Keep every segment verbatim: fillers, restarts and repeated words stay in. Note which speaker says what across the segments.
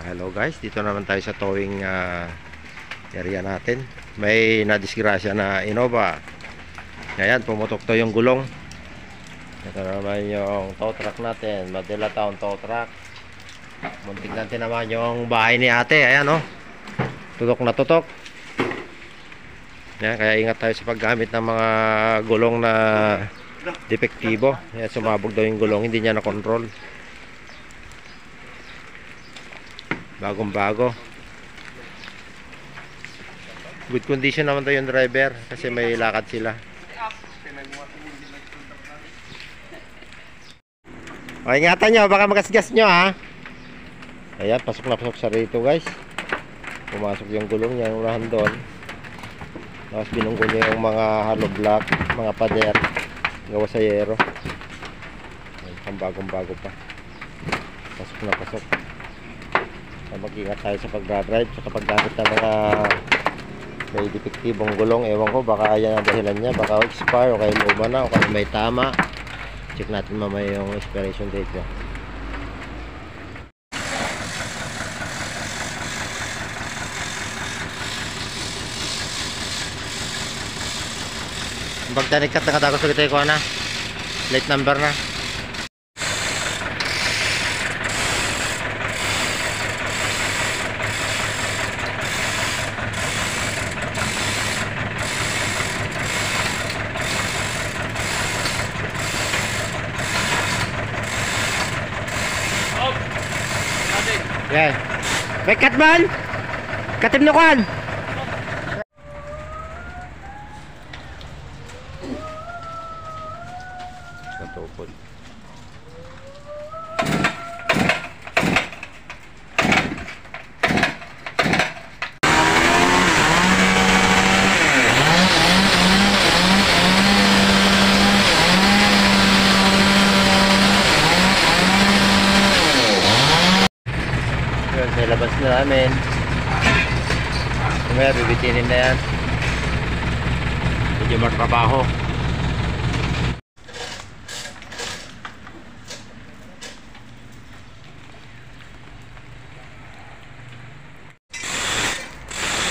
Speaker 1: Hello guys, dito naman tayo sa towing uh, area natin. May nadisgrasya na Innova. Ngayon, pumutok to yung gulong. Ito naman yung tow truck natin, Manila Town tow truck. Muntik natin naman yung bahay ni ate. Ayan o, oh. Tutok na tutok. Yan, kaya ingat tayo sa paggamit ng mga gulong na depektibo. Yan, sumabog daw yung gulong, hindi niya na-control. Bagong bago. Good condition naman to yung driver kasi may lakad sila. O, ingatan nyo, baka magasgas nyo ha. Ayan, pasok na pasok sa rito guys. Pumasok yung gulong niya, yung unahan doon. Tapos binunggo niya yung mga hollow block, mga pader, gawa sa yero. Ayan, bagong bago pa. Pasok na pasok. Mag-ingat tayo sa pag-drive sa paggamit ng mga may depektibong gulong. Ewan ko, baka ayan ang dahilan niya, baka expire o kaya luma na o kaya may tama. Check natin mamaya yung expiration date niya. Pagtanikat na katako sa kitay ko na plate number na. Yeah. May katman? Katib na kuhan? Katupod. Sa labas na namin. Kumaya bibitinin na yan. Medyo magtrabaho.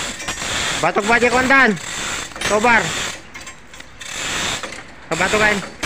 Speaker 1: Batok ba dyan kondan? Tobar. Kabatokan.